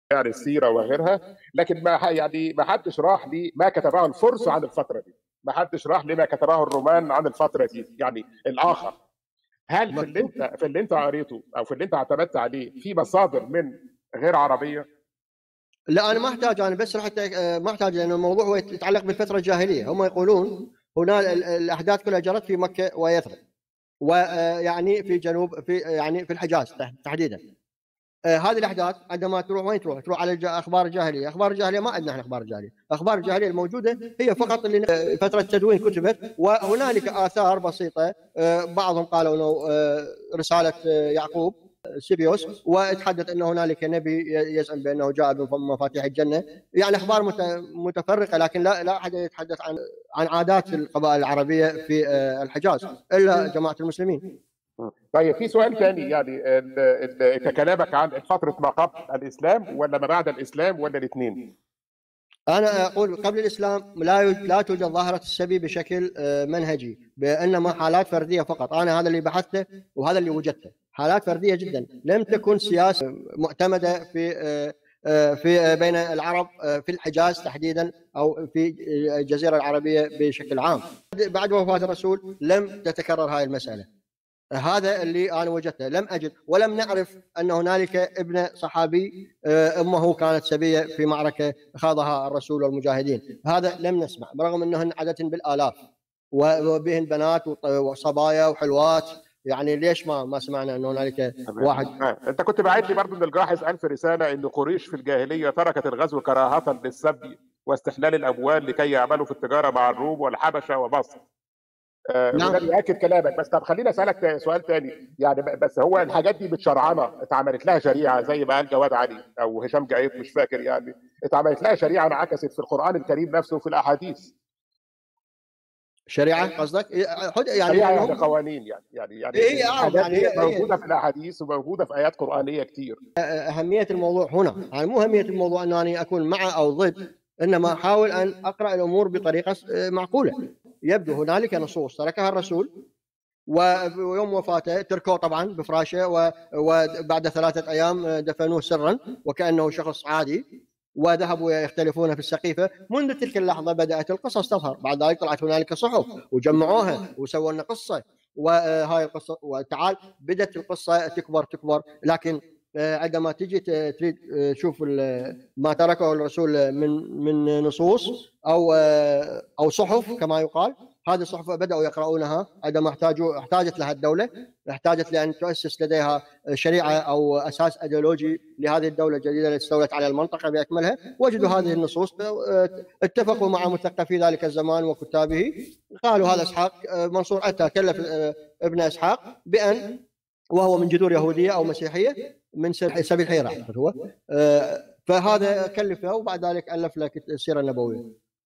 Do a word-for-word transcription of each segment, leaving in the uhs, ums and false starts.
يعني السيره وغيرها، لكن ما ح- يعني ما حدش راح لي ما كتبه الفرس عن الفتره دي، ما حدش راح لما كتبه الرومان عن الفتره دي، يعني الاخر. هل في اللي مكتوب. انت في اللي انت قريته او في اللي انت اعتمدت عليه في مصادر من غير عربيه؟ لا انا ما احتاج، انا بس رحت آه، ما احتاج، لان الموضوع هو يتعلق بالفتره الجاهليه. هم يقولون هنا ال- الاحداث كلها جرت في مكه ويثرب، ويعني في جنوب، في يعني في الحجاز تح- تحديدا. آه، هذه الاحداث عندما تروح وين تروح؟ تروح على الج- اخبار الجاهليه. اخبار الجاهليه ما عندنا احنا اخبار الجاهليه، اخبار الجاهليه الموجوده هي فقط اللي آه، فتره تدوين كتبت، وهنالك اثار بسيطه. آه، بعضهم قالوا انه آه، رساله آه، يعقوب آه، سيبيوس، وتحدث ان هنالك نبي ي- يزعم بانه جاء بمفاتيح الجنه. يعني اخبار مت- متفرقه، لكن لا لا احد يتحدث عن عن عادات القبائل العربيه في آه، الحجاز الا جماعه المسلمين. طيب في سؤال تاني، يعني ال- ال- انت كلامك عن فتره ما قبل الاسلام ولا ما بعد الاسلام ولا الاثنين؟ أنا أقول قبل الإسلام لا يوجد لا توجد ظاهرة السبي بشكل آه، منهجي، بإنما حالات فردية فقط. أنا هذا اللي بحثته وهذا اللي وجدته، حالات فردية جدا، لم تكن سياسة معتمدة في آه، آه، في آه، بين العرب آه، في الحجاز تحديدا، أو في آه، الجزيرة العربية بشكل عام. بعد وفاة الرسول لم تتكرر هذه المسألة. هذا اللي انا وجدته، لم اجد ولم نعرف ان هنالك ابن صحابي آه، امه كانت سبيه في معركه خاضها الرسول والمجاهدين، هذا لم نسمع، برغم انهن عدد بالالاف وبهن بنات وط- وصبايا وحلوات. يعني ليش ما ما سمعنا ان هنالك واحد؟ تمام. آه. انت كنت باعت لي برضو ان الجاحظ الف رساله ان قريش في الجاهليه تركت الغزو كراهه للسبي واستحلال الاموال لكي يعملوا في التجاره مع الروم والحبشه ومصر. آه، وده نعم. بياكد كلامك. بس طب خليني اسالك سؤال تاني، يعني ب- بس هو الحاجات دي متشرعنه، اتعملت لها شريعه زي ما قال جواد علي او هشام جايد مش فاكر، يعني اتعملت لها شريعه انعكست في القران الكريم نفسه وفي الاحاديث؟ شريعه قصدك؟ حد- يعني شريعه يعني لانهم قوانين، يعني يعني يعني هي اعرف، الحاجات يعني دي هي هي موجوده في الاحاديث وموجوده في ايات قرانيه كتير. اهميه الموضوع هنا، يعني مو اهميه الموضوع انني اكون مع او ضد، انما احاول ان اقرا الامور بطريقه معقوله. يبدو هنالك نصوص تركها الرسول، ويوم وفاته تركوه طبعا بفراشه، و- وبعد ثلاثه ايام دفنوه سرا وكانه شخص عادي، وذهبوا يختلفون في السقيفه. منذ تلك اللحظه بدات القصص تظهر، بعد ذلك طلعت هنالك صحف وجمعوها وسووا لنا قصه، وهاي القصه وتعال بدات القصه تكبر تكبر. لكن آه، عندما تجي ت- تريد آه، تشوف ال- ما تركه الرسول من من نصوص او آه، او صحف كما يقال، هذه الصحف بداوا يقرؤونها عندما احتاجوا احتاجت لها الدوله، احتاجت لان تؤسس لديها شريعه او اساس ايديولوجي لهذه الدوله الجديده التي استولت على المنطقه باكملها. وجدوا هذه النصوص، آه، اتفقوا مع مثقفي ذلك الزمان وكتابه، قالوا هذا اسحاق آه، منصور اتى كلف آه، ابن اسحاق بان، وهو من جذور يهوديه او مسيحيه من سب- سبيل حيره اعتقد هو، آه، فهذا كلفه وبعد ذلك الف له السيره النبويه،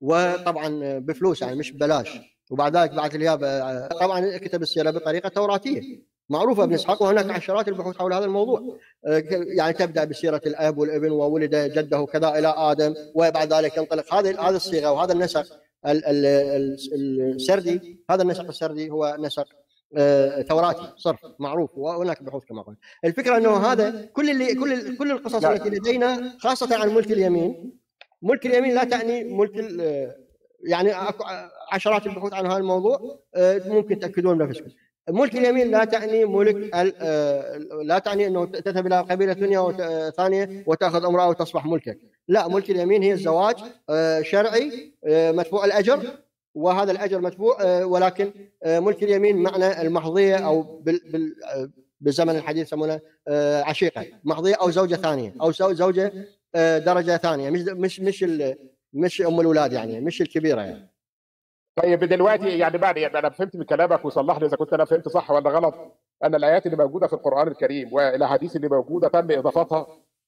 وطبعا بفلوس يعني مش ببلاش. وبعد ذلك بعث الياب آه، طبعا كتب السيره بطريقه توراتيه معروفه ابن اسحاق، وهناك عشرات البحوث حول هذا الموضوع. آه، يعني تبدا بسيره الاب والابن وولد جده كذا الى ادم، وبعد ذلك ينطلق هذه هذه الصيغه وهذا النسق ال- ال- ال- السردي. هذا النسق السردي هو نسق آه، توراتي صرف معروف، وهناك بحوث كما قلت. الفكره انه هذا كل اللي كل كل القصص لا. التي لدينا خاصه عن ملك اليمين. ملك اليمين لا تعني ملك ال- يعني أكو عشرات البحوث عن هذا الموضوع، آه، ممكن تاكدون بنفسكم. ملك اليمين لا تعني ملك ال- آه، لا تعني انه تذهب الى قبيله ثانيه وت- آه، ثانيه وتاخذ امراه وتصبح ملكك. لا، ملك اليمين هي الزواج آه، شرعي آه، مدفوع الاجر، وهذا الاجر مدفوع، آه، ولكن آه، ملك اليمين معنى المحظيه، او بال بال آه، بالزمن الحديث يسمونه آه، عشيقه محظيه، او زوجه ثانيه، او زو- زوجه آه، درجه ثانيه، مش مش مش ال- مش ام الولاد، يعني مش الكبيره يعني. طيب دلوقتي يعني بعد، يعني انا فهمت من كلامك وصلح لي اذا كنت انا فهمت صح ولا غلط، ان الايات اللي موجوده في القران الكريم والاحاديث اللي موجوده تم اضافتها.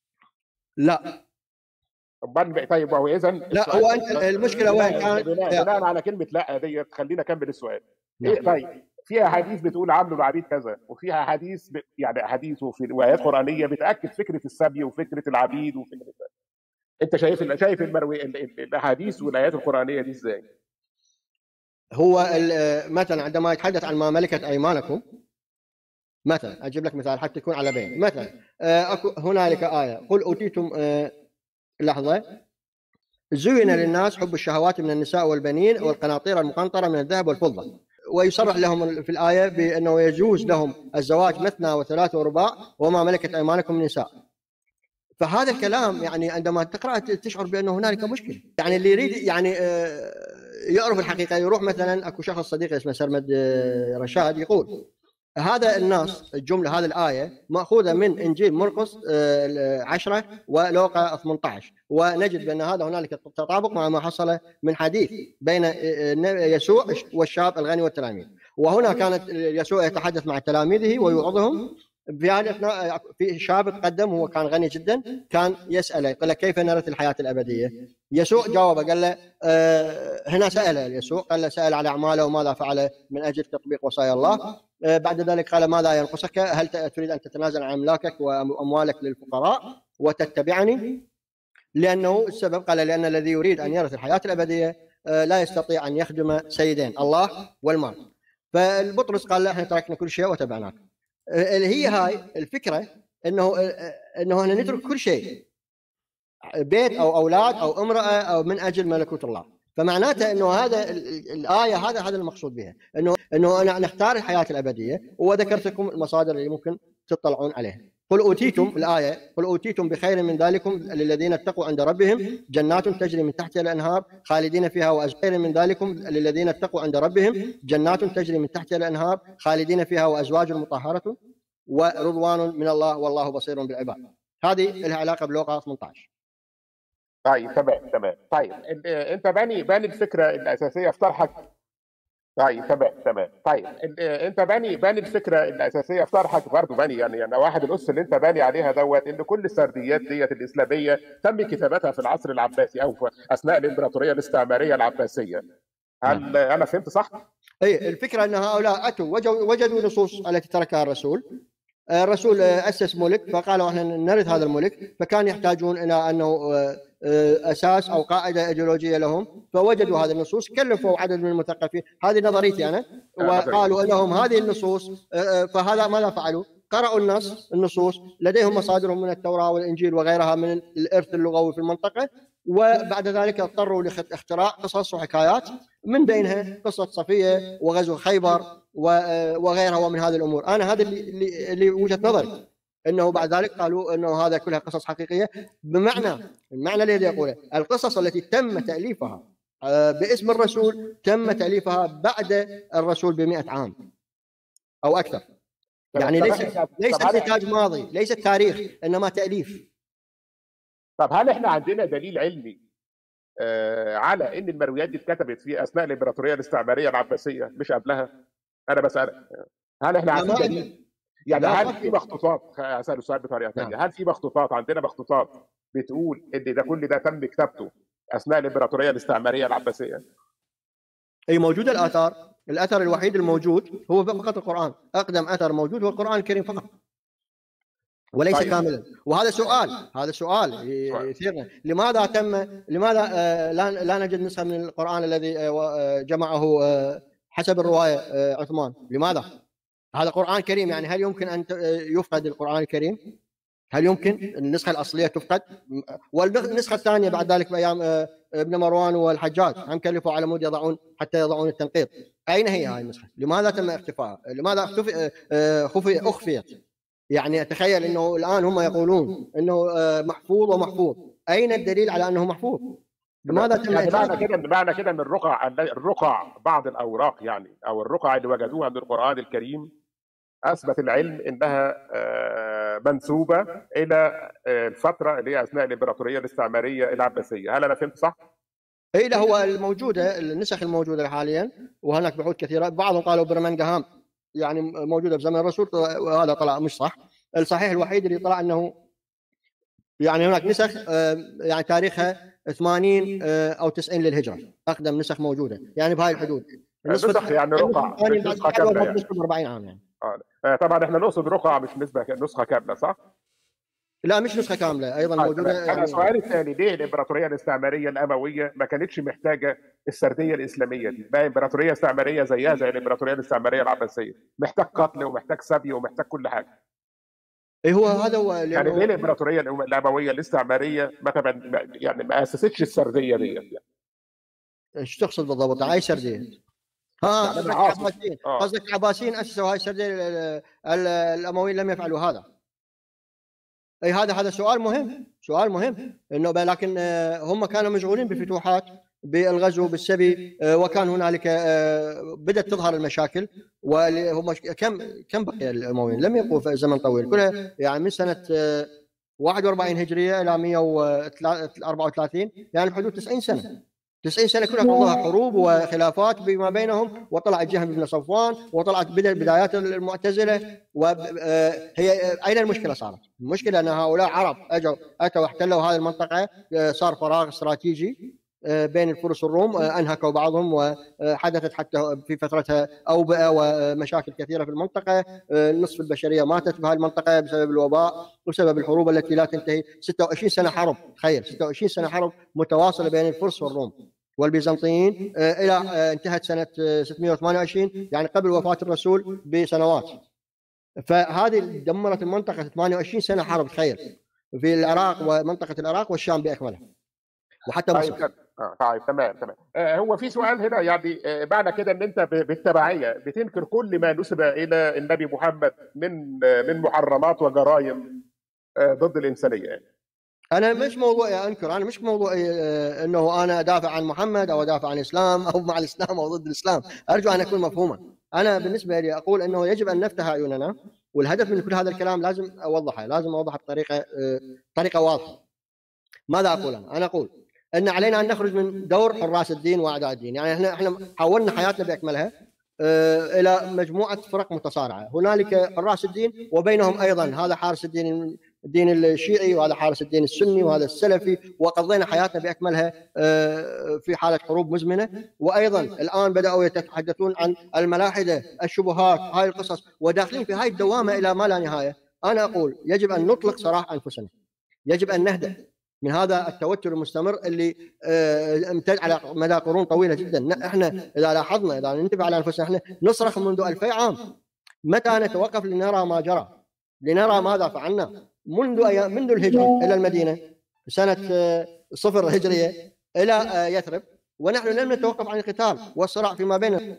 لا امال طيب، وهو اذا لا، السؤال هو انت المشكله وين بناء كانت؟ بناء لا. بناء على كلمه لا ديت، خلينا اكمل السؤال. ايه نعم. طيب، في احاديث بتقول عاملوا العبيد كذا، وفي احاديث ب... يعني احاديث وفي وايات قرانيه بتاكد فكره السبي وفكره العبيد وفكره. انت شايف شايف المروي ال- ال- الاحاديث والايات القرانيه دي ازاي؟ هو ال- مثلا عندما يتحدث عن ما ملكت ايمانكم، مثلا اجيب لك مثال حتى يكون على بين. مثلا آه، أكو هنالك ايه قل اوتيتم آه، لحظة. زين للناس حب الشهوات من النساء والبنين والقناطير المقنطرة من الذهب والفضة. ويصرح لهم في الآية بأنه يجوز لهم الزواج مثنى وثلاث ورباع وما ملكت أيمانكم من نساء. فهذا الكلام يعني عندما تقرأ تشعر بأنه هنالك مشكلة. يعني اللي يريد يعني يعرف الحقيقة يروح مثلا، أكو شخص صديقي اسمه سرمد رشاد يقول هذا النص الجملة هذه الآية مأخوذة من إنجيل مرقس عشرة ولوقا ثمانية عشر، ونجد بأن هذا هنالك تطابق مع ما حصل من حديث بين يسوع والشاب الغني والتلاميذ. وهنا كانت يسوع يتحدث مع تلاميذه ويوعظهم. في هذه الأثناء في شاب تقدم، هو كان غني جدا، كان يسأله يقول له كيف نرث الحياة الأبدية؟ يسوع جاوب قال له أه هنا سأله يسوع قال له سأل على أعماله وماذا فعل من أجل تطبيق وصايا الله. أه بعد ذلك قال ماذا ينقصك؟ هل تريد أن تتنازل عن أملاكك وأموالك للفقراء وتتبعني؟ لأنه السبب قال لأن الذي يريد أن يرث الحياة الأبدية أه لا يستطيع أن يخدم سيدين، الله والمال. فالبطرس قال له احنا تركنا كل شيء وتبعناك. اللي هي هاي الفكرة انه انه احنا نترك كل شيء، بيت او اولاد او امرأة او من اجل ملكوت الله. فمعناته انه هذا الآية هذا هذا المقصود بها، انه انه انا نختار الحياة الأبدية. وذكرت لكم المصادر اللي ممكن تطلعون عليها. قل أوتيتم الآية قل أوتيتم بخير من ذلكم للذين اتقوا عند ربهم جنات تجري من تحتها الأنهار خالدين فيها وأزواج من ذلكم للذين اتقوا عند ربهم جنات تجري من تحتها الأنهار خالدين فيها وأزواج مطهرة ورضوان من الله والله بصير بالعباد. هذه لها علاقة بلوقا ثمانية عشر. طيب تمام تمام. طيب انت باني باني الفكرة الأساسية في طرحك. طيب تمام تمام. طيب انت باني باني الفكره الاساسيه في طرحك برضه باني يعني يعني واحد الاسس اللي انت باني عليها دوت ان كل السرديات ديت الاسلاميه تم كتابتها في العصر العباسي او في اثناء الامبراطوريه الاستعماريه العباسيه. هل انا فهمت صح؟ اي الفكره ان هؤلاء اتوا وجدوا نصوص التي تركها الرسول. الرسول اسس ملك فقالوا احنا نرث هذا الملك، فكان يحتاجون الى انه اساس او قاعده ايديولوجيه لهم، فوجدوا هذه النصوص كلفوا عدد من المثقفين. هذه نظريتي انا. وقالوا لهم هذه النصوص، فهذا ماذا فعلوا؟ قرأوا النص النصوص لديهم مصادرهم من التوراة والإنجيل وغيرها من الإرث اللغوي في المنطقة، وبعد ذلك اضطروا لاختراع قصص وحكايات من بينها قصة صفية وغزو خيبر وغيرها ومن هذه الأمور. أنا هذا اللي, اللي وجهة نظري، أنه بعد ذلك قالوا أنه هذا كلها قصص حقيقية. بمعنى المعنى الذي يقوله القصص التي تم تأليفها باسم الرسول تم تأليفها بعد الرسول بمئة عام أو أكثر. يعني ليس ليس نتاج ماضي، ليس تاريخ، انما تاليف. طب هل احنا عندنا دليل علمي آه على ان المرويات دي اتكتبت في اثناء الامبراطوريه الاستعماريه العباسيه مش قبلها؟ انا بسالك هل احنا عندنا دليل؟ يعني هل في مخطوطات، هسال السؤال بطريقه ثانيه، هل في مخطوطات عندنا مخطوطات بتقول ان ده كل ده تم كتابته اثناء الامبراطوريه الاستعماريه العباسيه؟ اي موجوده الاثار. الاثر الوحيد الموجود هو فقط القران، اقدم اثر موجود هو القران الكريم فقط وليس طيب. كاملا. وهذا سؤال هذا سؤال يثيرنا، لماذا تم لماذا آه لا لا نجد نسخه من القران الذي آه جمعه آه حسب الروايه آه عثمان؟ لماذا؟ هذا قران كريم، يعني هل يمكن ان يفقد القران الكريم؟ هل يمكن النسخه الاصليه تفقد؟ والنسخه الثانيه بعد ذلك بايام آه ابن مروان والحجاج هم كلفوا على مود يضعون حتى يضعون التنقيط. اين هي هذه النسخه؟ لماذا تم اختفائها؟ لماذا خفي اخفيت؟ يعني تخيل انه الان هم يقولون انه محفوظ ومحفوظ، اين الدليل على انه محفوظ؟ لماذا تم يعني معنى كده معنى كده ان الرقع الرقع بعض الاوراق يعني او الرقع اللي وجدوها من القران الكريم اثبت العلم انها منسوبه الى الفتره اللي هي اثناء الامبراطوريه الاستعماريه العباسيه. هل انا فهمت صح؟ اي لا، هو الموجوده النسخ الموجوده حاليا وهناك بحوث كثيره، بعضهم قالوا برمنغهام يعني موجوده في زمن الرسول، وهذا طلع مش صح. الصحيح الوحيد اللي طلع انه يعني هناك نسخ يعني تاريخها ثمانين او تسعين للهجره، اقدم نسخ موجوده يعني بهاي الحدود. نسخ يعني رقعه مش نسخه كامله يعني. أربعين عام يعني. آه. طبعا احنا نقصد رقعه مش نسبه نسخه كامله صح؟ لا مش نسخه كامله ايضا موجوده. انا سؤالي الثاني، ليه الامبراطوريه الاستعماريه الامويه ما كانتش محتاجه السرديه الاسلاميه دي؟ ما امبراطوريه استعماريه زيها زي الامبراطوريه الاستعماريه العباسيه، محتاج قتل ومحتاج سبي ومحتاج كل حاجه. اي هو هذا هو يعني ليه لانه الامبراطوريه الامويه الاستعماريه مثلا يعني ما اسستش السرديه ديت يعني؟ ايش تقصد بالضبط؟ هاي سرديه. ها يعني انا قصدك عاصر العباسيين، اه قصدك العباسيين اسسوا هاي السرديه. ال- ال- الامويين لم يفعلوا هذا. اي هذا هذا سؤال مهم، سؤال مهم انه ب- لكن آه، هم كانوا مشغولين بفتوحات، بالغزو، بالسبي، آه، وكان هنالك آه، بدات تظهر المشاكل. وهم كم كم بقي الامويين؟ لم يبقوا في زمن طويل، كلها يعني من سنه آه، واحد وأربعين هجريه الى مئة وأربعة وثلاثين، يعني بحدود تسعين سنه. تسعين سنه كلها قضوها حروب وخلافات بما بينهم، وطلع الجهم بن صفوان، وطلعت بدا بدايات المعتزله. وهي اين المشكله صارت؟ المشكله ان هؤلاء عرب اجوا اتوا احتلوا هذه المنطقه، صار فراغ استراتيجي بين الفرس والروم، انهكوا بعضهم، وحدثت حتى في فترتها اوبئه ومشاكل كثيره في المنطقه. نصف البشريه ماتت بهذه المنطقه بسبب الوباء وسبب الحروب التي لا تنتهي. ستة وعشرين سنه حرب، تخيل، ستة وعشرين سنه حرب متواصله بين الفرس والروم والبيزنطيين، الى انتهت سنه ستمئة وثمانية وعشرين، يعني قبل وفاه الرسول بسنوات. فهذه دمرت المنطقه. ثمانية وعشرين سنه حرب، تخيل، في العراق ومنطقه العراق والشام باكملها، وحتى طيب مصر. آه طيب تمام تمام. آه هو في سؤال هنا يعني آه معنى كده ان انت ب- بالتبعيه بتنكر كل ما نسب الى النبي محمد من آه من محرمات وجرائم آه ضد الانسانيه يعني؟ انا مش موضوعي انكر، انا مش موضوعي آه، انه انا ادافع عن محمد او ادافع عن الاسلام او مع الاسلام او ضد الاسلام. ارجو ان اكون مفهوما. انا بالنسبه لي اقول انه يجب ان نفتح اعيننا، والهدف من كل هذا الكلام لازم اوضحه، لازم اوضحه بطريقه آه، طريقه واضحه. ماذا اقول انا؟ انا اقول ان علينا ان نخرج من دور حراس الدين واعداء الدين. يعني احنا احنا حولنا حياتنا باكملها آه، الى مجموعه فرق متصارعه. هنالك حراس الدين وبينهم ايضا هذا حارس الدين، الدين الشيعي، وهذا حارس الدين السني، وهذا السلفي، وقضينا حياتنا باكملها آه، في حاله حروب مزمنه. وايضا الان بداوا يتحدثون عن الملاحده، الشبهات، هاي القصص، وداخلين في هاي الدوامه الى ما لا نهايه. انا اقول يجب ان نطلق سراح انفسنا، يجب ان نهدأ من هذا التوتر المستمر اللي آه، امتد على مدى قرون طويله جدا. احنا اذا لاحظنا، اذا ننتبه على انفسنا، احنا نصرخ منذ ألفي عام. متى نتوقف لنرى ما جرى؟ لنرى ماذا فعلنا منذ أيام، منذ الهجره الى المدينه سنه آه، صفر هجريه الى آه، يثرب، ونحن لم نتوقف عن القتال والصراع فيما بيننا.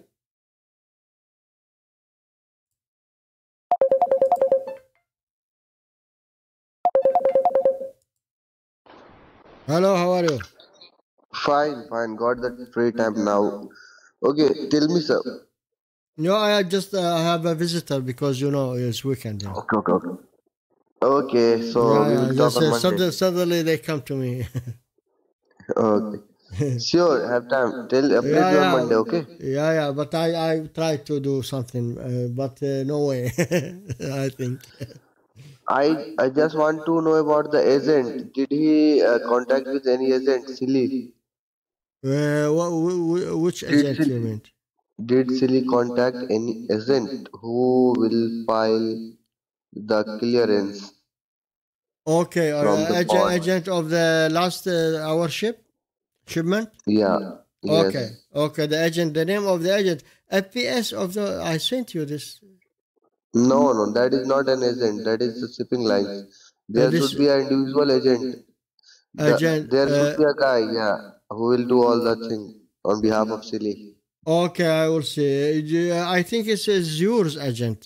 Hello, how are you? Fine, fine. Got the free time now. Okay, tell me, sir. No, I just uh, have a visitor because you know it's weekend. You know. Okay, okay, okay. Okay, so Yeah, we yeah. will talk Just on uh, Monday. suddenly, suddenly they come to me. Okay. Sure, have time. Tell Yeah, update you on yeah, Monday, okay? yeah, yeah. But I, I try to do something, uh, but uh, no way. I think. I I just want to know about the agent. Did he uh, contact with any agent? Silly. Uh, wh- wh- which Did agent you Silly, mean? did Silly contact any agent who will file the clearance Okay, from uh, the agent, port? agent of the last uh, our ship shipment. Yeah. Okay, Yes. okay. The agent, the name of the agent, F P S of the. I sent you this. No, no, that is not an agent. That is the shipping lines. Uh, There this should be an individual agent. The agent. there should Uh, be a guy, yeah, who will do all the thing on behalf of Silly. okay, I will see. Uh, I think it says yours agent.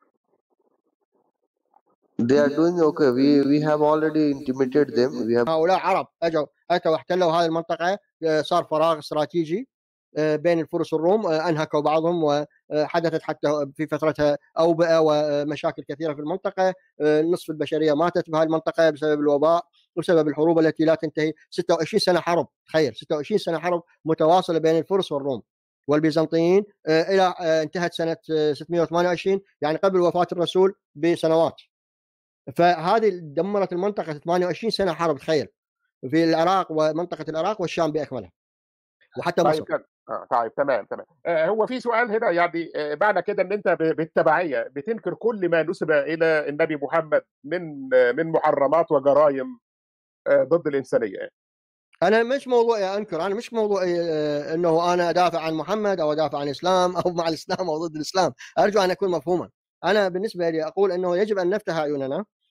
They are doing okay. We we have already intimated them. We have هؤلاء عرب اجوا اتوا احتلوا هذه المنطقه، آه، صار فراغ استراتيجي آه، بين الفرس والروم، آه، انهكوا بعضهم، وحدثت حتى في فترتها اوبئه ومشاكل كثيره في المنطقه. آه، نصف البشريه ماتت بهذه المنطقه بسبب الوباء وسبب الحروب التي لا تنتهي. ستة وعشرين سنه حرب، تخيل، ستة وعشرين سنه حرب متواصله بين الفرس والروم والبيزنطيين، آه، الى آه، انتهت سنه آه، ستمئة وثمانية وعشرين، يعني قبل وفاه الرسول بسنوات. فهذه دمرت المنطقه. ثمانية وعشرين سنه حرب، تخيل، في العراق ومنطقه العراق والشام باكملها، وحتى مصر. طيب كده آه طيب تمام تمام. آه هو في سؤال هنا يعني آه معنى كده ان انت ب- بالتبعيه بتنكر كل ما نسب الى النبي محمد من آه من محرمات وجرائم آه ضد الانسانيه يعني؟ انا مش موضوعي انكر، انا مش موضوعي آه، انه انا ادافع عن محمد او ادافع عن الاسلام او مع الاسلام او ضد الاسلام. ارجو ان اكون مفهوما. انا بالنسبه لي اقول انه يجب ان نفتح اعيننا،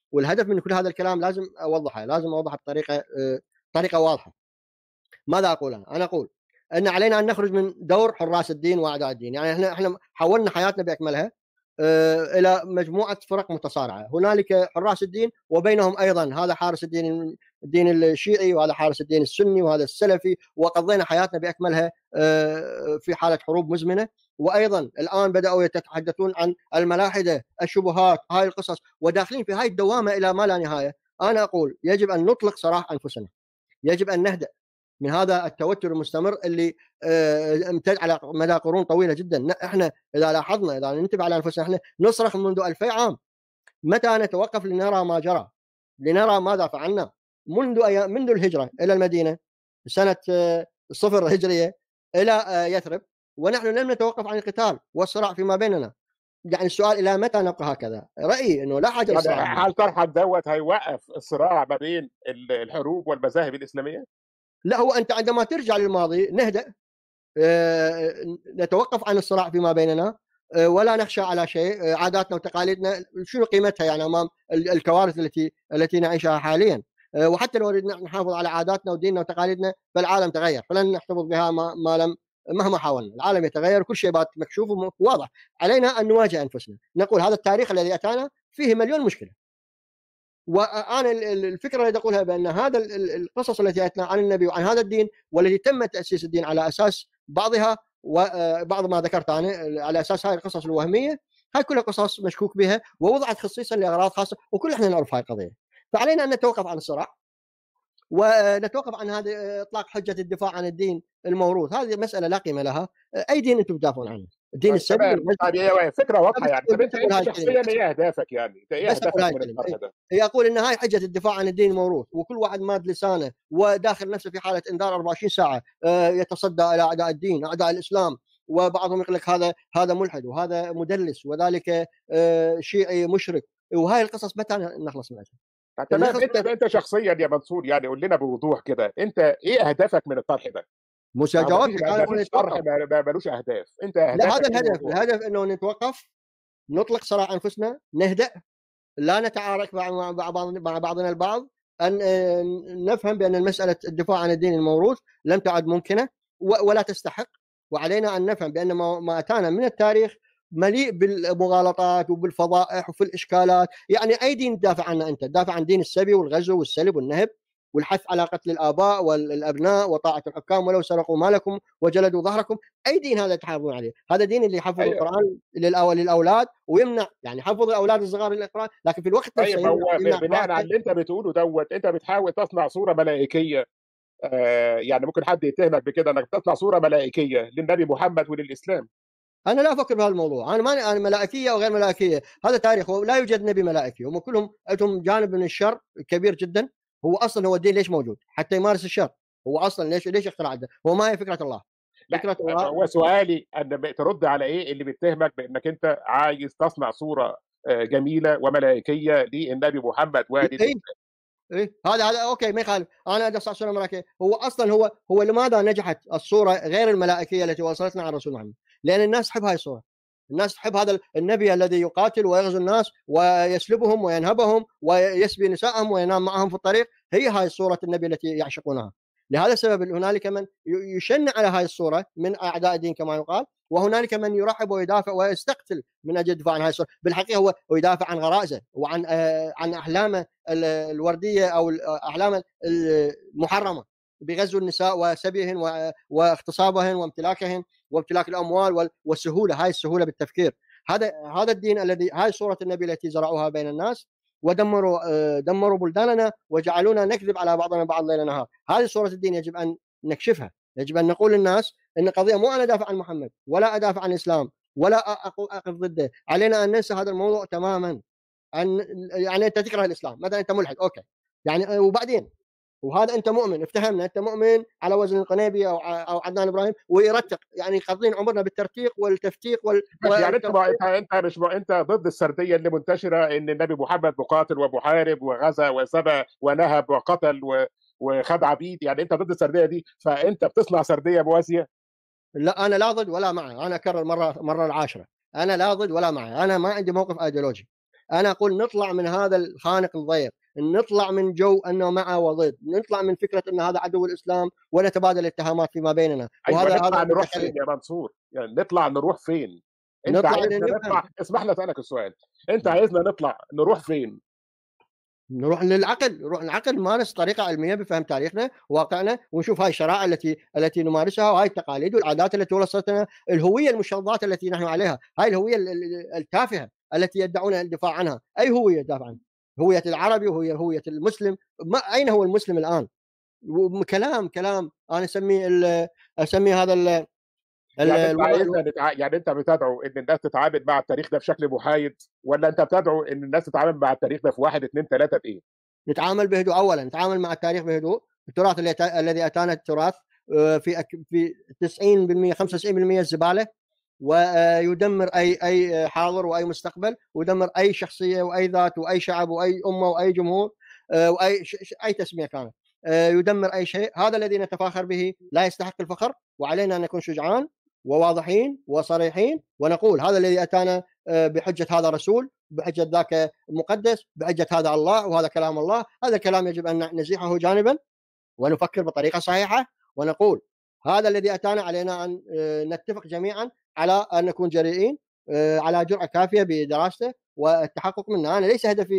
والهدف من كل هذا الكلام لازم اوضحه، لازم اوضحه بطريقه طريقه واضحه. ماذا اقول انا؟ انا اقول ان علينا ان نخرج من دور حراس الدين واعداء الدين، يعني احنا احنا حولنا حياتنا باكملها الى مجموعه فرق متصارعه، هنالك حراس الدين وبينهم ايضا هذا حارس الدين الدين الشيعي وهذا حارس الدين السني وهذا السلفي، وقضينا حياتنا باكملها في حاله حروب مزمنه. وايضا الان بداوا يتحدثون عن الملاحده، الشبهات، هاي القصص، وداخلين في هاي الدوامه الى ما لا نهايه. انا اقول يجب ان نطلق سراح انفسنا، يجب ان نهدأ من هذا التوتر المستمر اللي امتد على مدى قرون طويله جدا. احنا اذا لاحظنا، اذا ننتبه على انفسنا، احنا نصرخ منذ ألفي عام. متى نتوقف لنرى ما جرى، لنرى ماذا فعلنا منذ أيام منذ الهجره الى المدينه سنه صفر هجريه الى يثرب، ونحن لم نتوقف عن القتال والصراع فيما بيننا. يعني السؤال الى متى نبقى هكذا؟ رايي انه لا حاجه للصراع. يعني هل طرحك دوت هيوقف الصراع ما بين الحروب والمذاهب الاسلاميه؟ لا، هو انت عندما ترجع للماضي نهدأ، نتوقف عن الصراع فيما بيننا، ولا نخشى على شيء. عاداتنا وتقاليدنا شنو قيمتها يعني امام الكوارث التي التي نعيشها حاليا؟ وحتى لو ردنا نحافظ على عاداتنا وديننا وتقاليدنا فالعالم تغير، فلن نحتفظ بها ما, ما لم مهما حاولنا. العالم يتغير وكل شيء بات مكشوف وواضح. علينا ان نواجه انفسنا، نقول هذا التاريخ الذي اتانا فيه مليون مشكله. وانا الفكره اللي اقولها بان هذا القصص التي اتنا عن النبي وعن هذا الدين والتي تم تاسيس الدين على اساس بعضها وبعض ما ذكرت انا على اساس هاي القصص الوهميه، هاي كلها قصص مشكوك بها ووضعت خصيصا لاغراض خاصه، وكل احنا نعرف هاي القضيه. فعلينا ان نتوقف عن الصراع ونتوقف عن هذا اطلاق حجه الدفاع عن الدين الموروث. هذه مساله لا قيمه لها. اي دين انتم تدافعون عنه؟ الدين السبي. هي فكره واضحه يعني. طب انت انت شخصيا ايه اهدافك يعني؟ انت ايه اهدافك من الطرح ده؟ هي اقول ان هاي حجه الدفاع عن الدين الموروث، وكل واحد ماد لسانه وداخل نفسه في حاله انذار أربعة وعشرين ساعه يتصدى الى اعداء الدين، اعداء الاسلام، وبعضهم يقول لك هذا هذا ملحد وهذا مدلس وذلك شيعي مشرك، وهاي القصص متى نخلص منها؟ تمام. انت انت شخصيا يا منصور يعني قول لنا بوضوح كده، انت ايه اهدافك من الطرح ده؟ مش جواب مفيش طرح ملوش اهداف. انت اهدافك لا، هذا الهدف. الهدف انه نتوقف، نطلق سراح انفسنا، نهدأ، لا نتعارك مع مع بعضنا البعض، ان نفهم بان مساله الدفاع عن الدين الموروث لم تعد ممكنه ولا تستحق، وعلينا ان نفهم بان ما اتانا من التاريخ مليء بالمغالطات وبالفضائح وفي الاشكالات. يعني اي دين تدافع عنه انت؟ تدافع عن دين السبي والغزو والسلب والنهب والحث على قتل الاباء والابناء وطاعه الحكام ولو سرقوا مالكم وجلدوا ظهركم. اي دين هذا تحافظون عليه؟ هذا دين اللي يحفظ أيوة. القران للاولاد ويمنع، يعني يحفظ الاولاد الصغار للقران، لكن في الوقت نفسه أيوة. هو بناء على اللي انت بتقوله دوت انت بتحاول تصنع صوره ملائكيه. آه يعني ممكن حد يتهمك بكده انك تصنع صوره ملائكيه للنبي محمد وللاسلام. انا لا افكر بهذا الموضوع. انا ما انا ملائكيه او غير ملائكيه، هذا تاريخ. لا يوجد نبي ملائكي، هم كلهم عندهم جانب من الشر كبير جدا. هو اصلا هو الدين ليش موجود؟ حتى يمارس الشر. هو اصلا ليش ليش اخترع الدين؟ هو ما هي فكره الله. فكره الله. هو سؤالي ان ترد على ايه اللي بيتهمك بانك انت عايز تصنع صوره جميله وملائكيه للنبي محمد وادي إيه؟ إيه؟ هذا هذا اوكي ما يخالف. انا ادرس صوره ملائكيه. هو اصلا هو هو لماذا نجحت الصوره غير الملائكيه التي وصلتنا عن رسول محمد؟ لان الناس تحب هاي الصوره. الناس تحب هذا النبي الذي يقاتل ويغزو الناس ويسلبهم وينهبهم ويسبي نسائهم وينام معهم في الطريق. هي هاي صوره النبي التي يعشقونها. لهذا السبب هنالك من يشن على هاي الصوره من اعداء الدين كما يقال، وهنالك من يرحب ويدافع ويستقتل من اجل الدفاع عن هاي الصوره. بالحقيقه هو يدافع عن غرائزه وعن عن احلامه الورديه او احلامه المحرمه بغزو النساء وسبيهن واغتصابهن وامتلاكهن وامتلاك الاموال والسهوله. هاي السهوله بالتفكير. هذا هذا الدين الذي هاي صوره النبي التي زرعوها بين الناس ودمروا دمروا بلداننا وجعلونا نكذب على بعضنا بعض ليل نهار. هذه صوره الدين يجب ان نكشفها. يجب ان نقول للناس ان قضيه مو انا ادافع عن محمد ولا ادافع عن الاسلام ولا اقف ضده. علينا ان ننسى هذا الموضوع تماما. ان يعني انت تكره الاسلام مثلا، انت ملحد اوكي يعني، وبعدين وهذا انت مؤمن، افتهمنا انت مؤمن على وزن القنيبي او او عدنان ابراهيم ويرتق، يعني قاضين عمرنا بالترتيق والتفتيق وال يعني انت انت مش انت ضد السرديه اللي منتشره ان النبي محمد مقاتل ومحارب وغزا وسبى ونهب وقتل وخد عبيد، يعني انت ضد السرديه دي، فانت بتصنع سرديه موازيه؟ لا انا لا ضد ولا معي. انا اكرر مره مره العاشره، انا لا ضد ولا معي. انا ما عندي موقف ايديولوجي. انا اقول نطلع من هذا الخانق الضيق، نطلع من جو انه مع وضد، نطلع من فكره ان هذا عدو الاسلام ونتبادل الاتهامات فيما بيننا. ايوه وهذا نطلع هذا نروح فين المتكلم. يا منصور؟ يعني نطلع نروح فين؟ انت نطلع عايزنا نفهم. نطلع، اسمح لي اسالك السؤال، انت عايزنا نطلع نروح فين؟ نروح للعقل، نروح العقل، نمارس طريقه علميه بفهم تاريخنا وواقعنا، ونشوف هاي الشرائع التي التي نمارسها، وهاي التقاليد والعادات التي ورثتنا، الهويه المشظات التي نحن عليها، هاي الهويه التافهه التي يدعون الدفاع عنها. اي هويه يدافع عنها؟ هويه العربي وهي هويه المسلم. ما اين هو المسلم الان؟ كلام كلام انا اسميه اسميه هذا ال يعني انت عايزنا نتع... يعني انت بتدعو ان الناس تتعامل مع التاريخ ده بشكل محايد، ولا انت بتدعو ان الناس تتعامل مع التاريخ ده في واحد اثنين ثلاثه بايه؟ نتعامل بهدوء. اولا نتعامل مع التاريخ بهدوء. التراث اللي الذي اتانا التراث في في تسعين بالمئة خمسة وتسعين بالمئة الزباله، ويدمر اي اي حاضر واي مستقبل، ويدمر اي شخصيه واي ذات واي شعب واي امه واي جمهور واي اي تسميه كانت، يدمر اي شيء. هذا الذي نتفاخر به لا يستحق الفخر، وعلينا ان نكون شجعان وواضحين وصريحين ونقول هذا الذي اتانا بحجه هذا الرسول، بحجه ذاك مقدس، بحجه هذا الله وهذا كلام الله. هذا الكلام يجب ان نزيحه جانبا ونفكر بطريقه صحيحه ونقول هذا الذي اتانا، علينا ان نتفق جميعا على ان نكون جريئين، على جرأة كافيه بدراسته والتحقق منه. انا ليس هدفي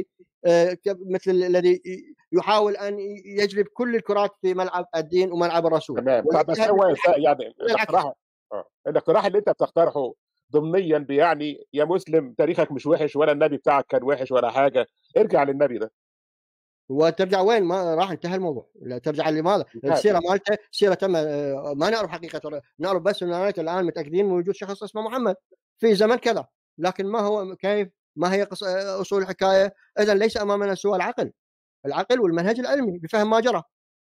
مثل الذي يحاول ان يجلب كل الكرات في ملعب الدين وملعب الرسول. تمام. بس هو يعني الاقتراح الاقتراح اللي انت بتقترحه ضمنيا بيعني يا مسلم تاريخك مش وحش ولا النبي بتاعك كان وحش ولا حاجه، ارجع للنبي ده. وترجع وين؟ ما راح انتهى الموضوع. لا ترجع لماذا؟ السيره مالته سيره تم ما نعرف حقيقه، نعرف بس ان الان متاكدين من وجود شخص اسمه محمد في زمن كذا، لكن ما هو كيف، ما هي اصول الحكايه؟ اذا ليس امامنا سوى العقل، العقل والمنهج العلمي بفهم ما جرى.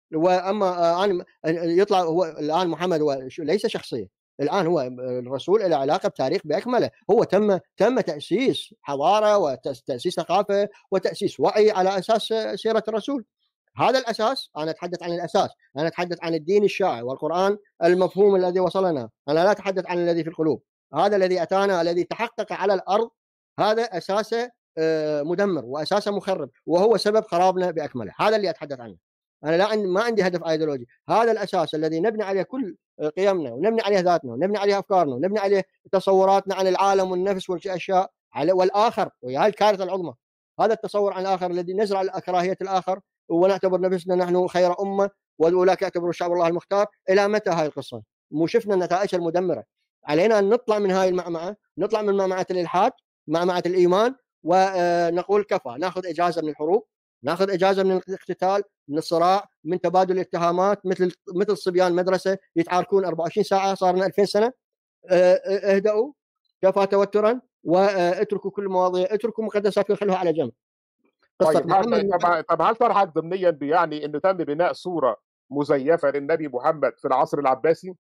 واما انا يطلع هو الان محمد هو ليس شخصيه، الان هو الرسول له علاقه بتاريخ باكمله، هو تم تم تاسيس حضاره وتاسيس ثقافه وتاسيس وعي على اساس سيره الرسول. هذا الاساس، انا اتحدث عن الاساس، انا اتحدث عن الدين الشائع والقران المفهوم الذي وصلنا، انا لا اتحدث عن الذي في القلوب. هذا الذي اتانا الذي تحقق على الارض، هذا اساسه مدمر واساسه مخرب، وهو سبب خرابنا باكمله. هذا اللي اتحدث عنه. انا لا عندي ما عندي هدف ايديولوجي، هذا الاساس الذي نبني عليه كل قيمنا ونبني عليه ذاتنا ونبني عليه افكارنا ونبني عليه تصوراتنا عن العالم والنفس والاشياء والاخر، وهي الكارثه العظمى. هذا التصور عن الاخر الذي نزرع كراهيه الاخر ونعتبر نفسنا نحن خير امه واولئك يعتبروا شعب الله المختار. الى متى هاي القصه؟ مو شفنا النتائج المدمره. علينا ان نطلع من هاي المعمعه، نطلع من معمعه الالحاد، معمعه الايمان، ونقول كفى، ناخذ اجازه من الحروب، ناخذ اجازه من الاقتتال، من الصراع، من تبادل الاتهامات، مثل مثل صبيان مدرسه يتعاركون أربعة وعشرين ساعه، صار لنا ألفين سنه. اهدأوا، كفى توترا، واتركوا كل المواضيع، اتركوا مقدساتكم خلوها على جنب. طيب طب طب هل طرحك ضمنيا بيعني انه تم بناء صوره مزيفه للنبي محمد في العصر العباسي؟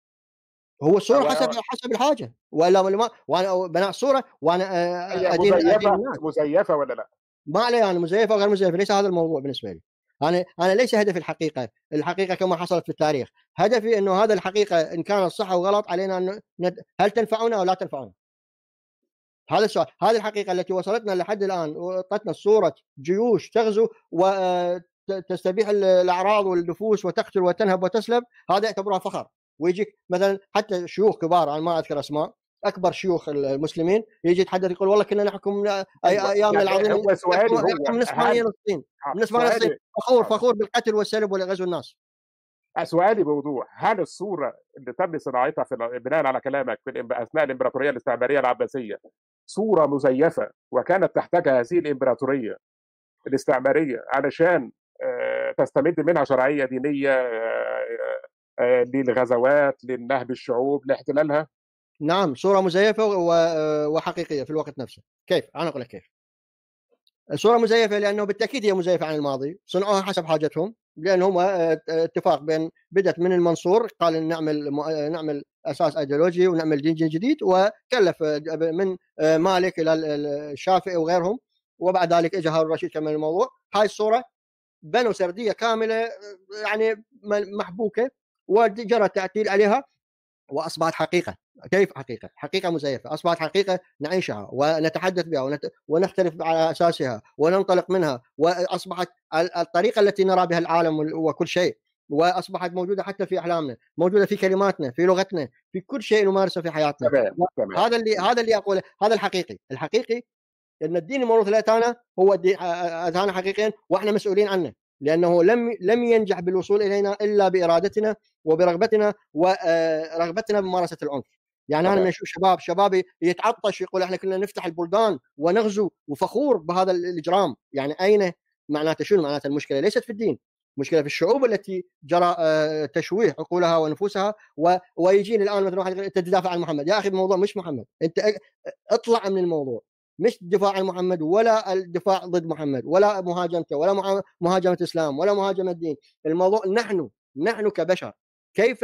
هو الصوره حسب حسب الحاجه، ولا ما وانا بناء صوره وانا أدين مزيفه أدين مزيفه ولا لا؟ ما علي انا مزيفه وغير مزيفه، ليس هذا الموضوع بالنسبه لي. انا انا ليس هدفي الحقيقه، الحقيقه كما حصلت في التاريخ. هدفي انه هذا الحقيقه ان كانت صح او غلط علينا ان ند... هل تنفعنا او لا تنفعنا؟ هذا السؤال. هذه الحقيقه التي وصلتنا لحد الان وأعطتنا صوره جيوش تغزو وتستبيح الاعراض والنفوس وتقتل وتنهب وتسلب، هذا يعتبرها فخر. ويجيك مثلا حتى شيوخ كبار، انا ما اذكر اسماء، اكبر شيوخ المسلمين يجي يتحدث يقول والله كنا نحكم ايامنا العظيمه. هو سؤالي هو من اسبانيا للصين، من اسبانيا للصين، فخور فخور بالقتل والسلب ولغزو الناس. سؤالي بوضوح، هل الصوره اللي تم صناعتها في بناء على كلامك في اثناء الامبراطوريه الاستعماريه العباسيه صوره مزيفه وكانت تحتاجها هذه الامبراطوريه الاستعماريه علشان تستمد منها شرعيه دينيه للغزوات، للنهب الشعوب، لاحتلالها؟ نعم، صورة مزيفة وحقيقية في الوقت نفسه. كيف؟ أنا أقول لك كيف. صورة مزيفة لأنه بالتأكيد هي مزيفة عن الماضي، صنعوها حسب حاجتهم، لأن هم اتفاق بين بدت من المنصور قال نعمل نعمل أساس أيديولوجي ونعمل دين جديد، وكلف من مالك إلى الشافعي وغيرهم، وبعد ذلك اجى هارون الرشيد كمل الموضوع. هاي الصورة بنوا سردية كاملة يعني محبوكة وجرى التعتيل عليها واصبحت حقيقه. كيف حقيقه؟ حقيقه مزيفه، اصبحت حقيقه نعيشها ونتحدث بها ونت... ونختلف على اساسها وننطلق منها، واصبحت الطريقه التي نرى بها العالم وكل شيء، واصبحت موجوده حتى في احلامنا، موجوده في كلماتنا، في لغتنا، في كل شيء نمارسه في حياتنا. تمام تمام هذا اللي هذا اللي اقوله، هذا الحقيقي. الحقيقي ان الدين الموروث لاتانا هو الدين اتانا حقيقيا، واحنا مسؤولين عنه، لانه لم لم ينجح بالوصول الينا الا بارادتنا وبرغبتنا ورغبتنا بممارسه العنف. يعني انا لما اشوف شباب شباب يتعطش يقول احنا كنا نفتح البلدان ونغزو وفخور بهذا الاجرام، يعني اين معناته؟ شنو معناته؟ المشكله ليست في الدين، مشكله في الشعوب التي جرى تشويه عقولها ونفوسها. ويجيني الان مثلا واحد يقول انت تدافع عن محمد. يا اخي الموضوع مش محمد، انت اطلع من الموضوع، مش الدفاع عن محمد ولا الدفاع ضد محمد ولا مهاجمته ولا مهاجمه الاسلام ولا مهاجمه الدين. الموضوع نحن نحن كبشر كيف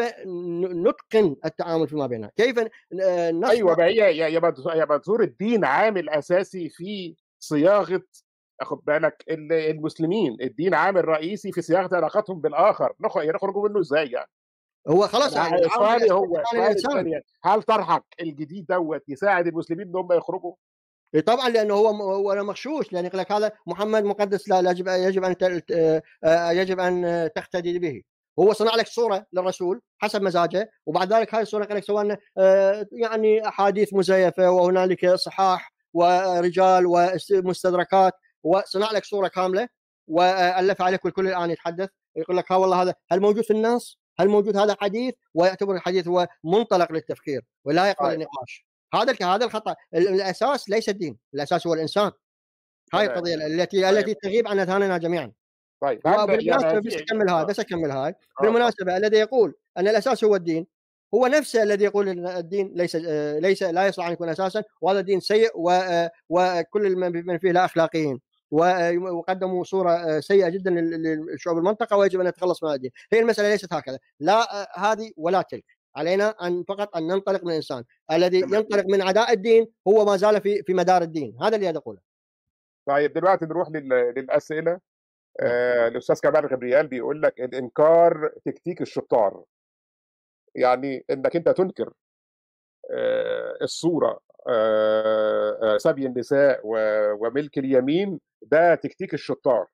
نتقن التعامل فيما بيننا، كيف نصنع. ايوه بقى هي يا منصور، الدين عامل اساسي في صياغه، اخد بالك، المسلمين. الدين عامل رئيسي في صياغه علاقتهم بالاخر. نخرجوا منه ازاي يعني؟ هو خلاص يعني سؤالي هو سؤالي هل طرحك الجديد دوت يساعد المسلمين ان هم يخرجوا؟ طبعا، لانه هو هو مغشوش، لان يقول لك هذا محمد مقدس، لا يجب يجب ان يجب ان تقتدي به. هو صنع لك صوره للرسول حسب مزاجه، وبعد ذلك هذه الصوره يقول لك سواء يعني احاديث مزيفه وهنالك صحاح ورجال ومستدركات، وصنع لك صوره كامله والف عليك والكل الان يتحدث يقول لك ها والله هذا هل موجود في النص؟ هل موجود هذا حديث؟ ويعتبر الحديث هو منطلق للتفكير ولا يقبل النقاش. هذا هذا الخطا. الاساس ليس الدين، الاساس هو الانسان. هاي القضيه التي طيب. التي تغيب عن اذهاننا جميعا. طيب بالمناسبه يعني بس اكمل هاي بس اكمل هاي بالمناسبه الذي يقول ان الاساس هو الدين هو نفسه الذي يقول ان الدين ليس ليس لا يصلح ان يكون اساسا، وهذا الدين سيء وكل من فيه لا اخلاقيين، وقدموا صوره سيئه جدا للشعوب المنطقه ويجب ان نتخلص من الدين. هي المساله ليست هكذا، لا هذه ولا تلك. علينا ان فقط ان ننطلق من الانسان الذي ينطلق من عداء الدين هو ما زال في في مدار الدين. هذا اللي اقوله. طيب دلوقتي نروح للاسئله. آه الاستاذ كمال غبريال بيقول لك الانكار تكتيك الشطار، يعني انك انت تنكر آه الصوره آه سبي النساء وملك اليمين، ده تكتيك الشطار.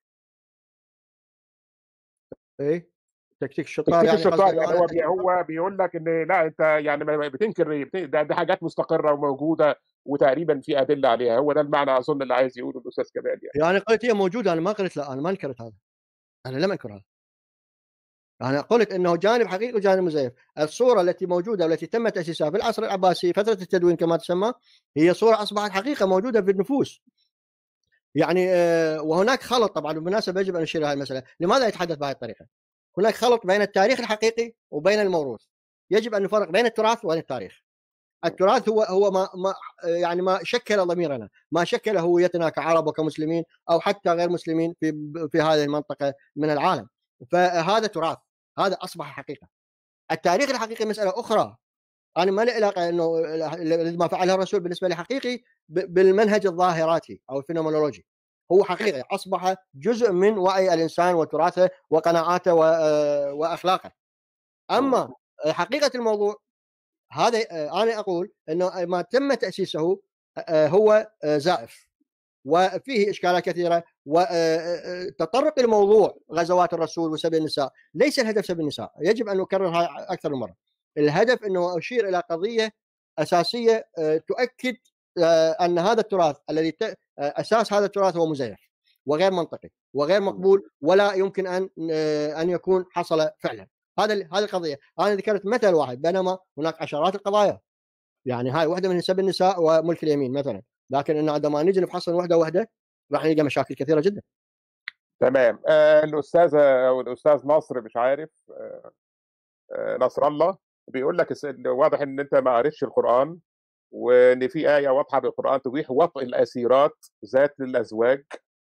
ايه تكتيك الشطار تكتيك يعني الشطار يعني هو بي هو بيقول لك ان لا انت يعني بتنكر ده, ده حاجات مستقره وموجوده وتقريبا في ادله عليها. هو ده المعنى اظن اللي عايز يقوله الاستاذ كمال يعني. يعني قلت هي موجوده، انا ما قلت لا، انا ما انكرت هذا، انا لم انكر هذا. انا قلت انه جانب حقيقي وجانب مزيف. الصوره التي موجوده والتي تم تاسيسها في العصر العباسي فتره التدوين كما تسمى هي صوره اصبحت حقيقه موجوده في النفوس. يعني وهناك خلط طبعا، بالمناسبه يجب ان نشير هذه المساله. لماذا يتحدث بهذه الطريقه؟ هناك خلط بين التاريخ الحقيقي وبين الموروث. يجب ان نفرق بين التراث وبين التاريخ. التراث هو هو ما ما يعني ما شكل ضميرنا، ما شكل هويتنا كعرب وكمسلمين او حتى غير مسلمين في في هذه المنطقه من العالم. فهذا تراث، هذا اصبح حقيقه. التاريخ الحقيقي مساله اخرى. انا ما لي علاقه انه ما فعله الرسول بالنسبه لي حقيقي بالمنهج الظاهراتي او الفينومولوجي. هو حقيقي اصبح جزء من وعي الانسان وتراثه وقناعاته واخلاقه. اما حقيقه الموضوع هذا انا اقول انه ما تم تاسيسه هو زائف وفيه اشكالات كثيره، وتطرق الموضوع غزوات الرسول وسبي النساء. ليس الهدف سبي النساء، يجب ان نكررها اكثر من مره. الهدف انه اشير الى قضيه اساسيه تؤكد ان هذا التراث الذي اساس هذا التراث هو مزيف وغير منطقي وغير مقبول ولا يمكن ان ان يكون حصل فعلا. هذا هذه القضيه. انا ذكرت مثل واحد بينما هناك عشرات القضايا. يعني هاي واحده من سبي النساء وملك اليمين مثلا، لكن انه عندما نيجي نفحص واحده واحده راح نلقى مشاكل كثيره جدا. تمام. آه الاستاذه او الاستاذ نصر مش عارف آه آه نصر الله بيقول لك واضح ان انت ما قريتش القران، وان في ايه واضحه بالقران تبيح وطئ الاسيرات ذات الازواج.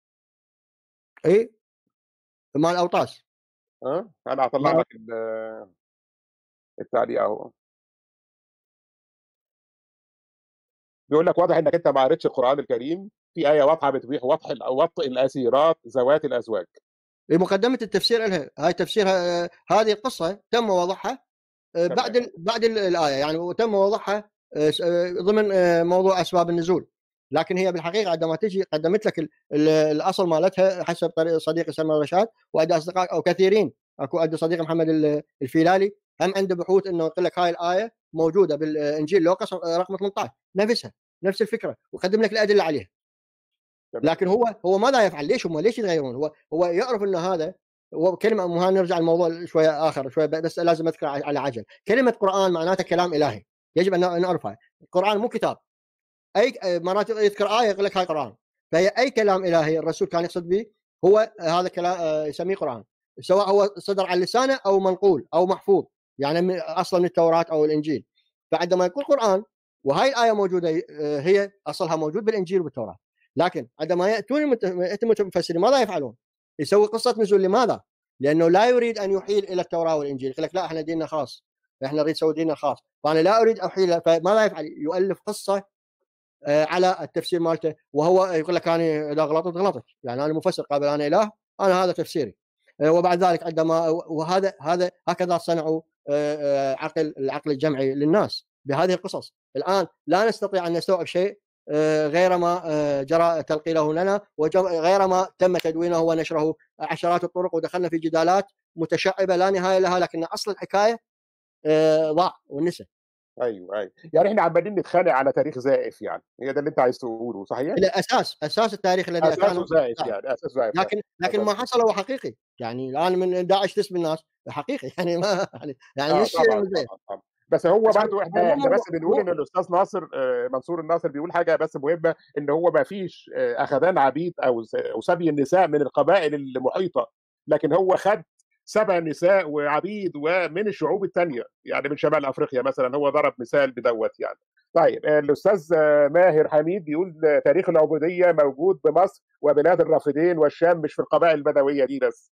ايه مع الاوطاس. اه انا هطلع لك التعليق اهو. بيقول لك واضح انك انت ما قريتش القران الكريم، في ايه واضحه بتبيح وطئ وطئ الاسيرات ذوات الازواج. مقدمه التفسير لها هاي تفسير هذه القصه تم وضعها بعد ال بعد ال الآية يعني وتم وضعها ضمن موضوع أسباب النزول، لكن هي بالحقيقة عندما تجي قدمت لك ال ال الأصل مالتها حسب طريق صديقي سلمان رشاد وعندي أصدقاء أو كثيرين، أكو عندي صديق محمد الفيلالي هم عنده بحوث إنه يقول لك هاي الآية موجودة بالإنجيل لوقا رقم ثمانية عشر نفسها نفس الفكرة وقدم لك الأدلة عليها. لكن هو هو ماذا يفعل؟ ليش هم ليش يتغيرون؟ هو هو يعرف انه هذا وكلمه مهمه. نرجع الموضوع شويه اخر شويه بس لازم اذكر على عجل. كلمه قرآن معناتها كلام الهي، يجب ان نعرفها. القرآن مو كتاب، اي مرات يذكر ايه يقول لك هاي قرآن، فهي اي كلام الهي الرسول كان يقصد به هو هذا كلام يسميه قرآن، سواء هو صدر عن لسانه او منقول او محفوظ يعني اصلا من التوراة او الانجيل. فعندما يقول قرآن وهاي الايه موجوده هي اصلها موجود بالانجيل والتوراة، لكن عندما يأتون المفسرين ماذا يفعلون؟ يسوي قصة نزول. لماذا؟ لأنه لا يريد أن يحيل إلى التوراة والإنجيل، يقول لك لا إحنا ديننا خاص، إحنا نريد نسوي ديننا خاص، فأنا لا أريد أحيل. فماذا يفعل؟ يؤلف قصة على التفسير مالته، وهو يقول لك أنا إذا غلطت غلطت، يعني أنا مفسر قابل أنا إله، أنا هذا تفسيري. وبعد ذلك عندما وهذا هذا هكذا صنعوا عقل العقل الجمعي للناس بهذه القصص. الآن لا نستطيع أن نستوعب شيء غير ما جرى تلقينه لنا وغير ما تم تدوينه ونشره عشرات الطرق، ودخلنا في جدالات متشعبة لا نهاية لها، لكن أصل الحكاية ضاع والنسى. ايوه ايوه يعني احنا عمالين نتخانق على تاريخ زائف، يعني هي ده اللي انت عايز تقوله صحيح؟ الاساس اساس التاريخ الذي اساسه زائف يعني اساس زائف، لكن لكن ما حصل هو حقيقي. يعني الان من داعش تسبي الناس حقيقي يعني ما يعني يعني آه مش طبعا طبعا طبعا. بس هو برضه احنا احنا بس بنقول ان الاستاذ ناصر منصور الناصر بيقول حاجه بس مهمه، ان هو ما فيش اخذان عبيد او او سبي النساء من القبائل المحيطه، لكن هو خد سبع نساء وعبيد ومن الشعوب الثانيه، يعني من شمال افريقيا مثلا، هو ضرب مثال بدوت يعني. طيب الاستاذ ماهر حميد بيقول تاريخ العبوديه موجود بمصر وبلاد الرافدين والشام، مش في القبائل البدويه دي بس.